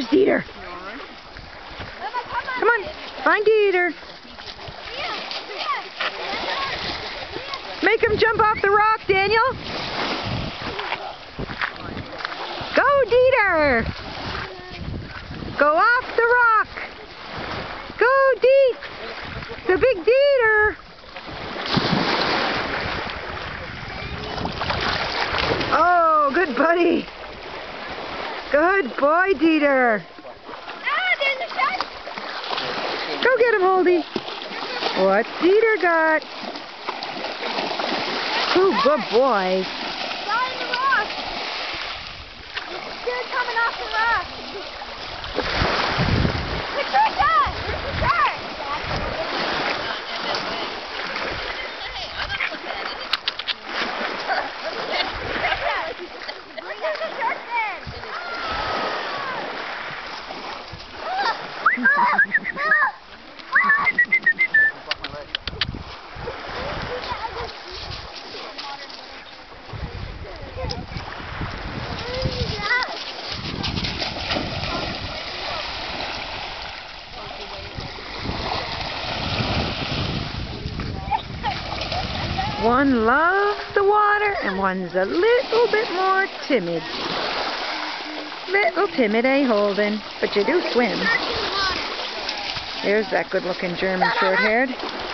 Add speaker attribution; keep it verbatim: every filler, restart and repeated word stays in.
Speaker 1: Where's Dieter? Come on, find Dieter. Make him jump off the rock, Daniel. Go, Dieter. Go off the rock. Go, Dietz. The big Dieter. Oh, good buddy. Good boy, Dieter.
Speaker 2: Ah, there's a shot.
Speaker 1: Go get him, Holdy. What's Dieter got? Oh, good boy.
Speaker 2: Fly in the rock. You're coming off the rock. Patricia! Where's the shark? Bring us the shark then.
Speaker 1: One loves the water and one's a little bit more timid. Little timid, eh, Holden? But you do swim. There's that good-looking German short-haired.